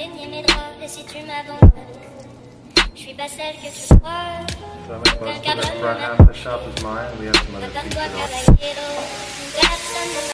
saigner mes draps. Et si tu m'abandonnes, je suis pas celle que tu crois. So most of the front half of the shop is mine. We have some other pieces. Prepare-toi, caballero.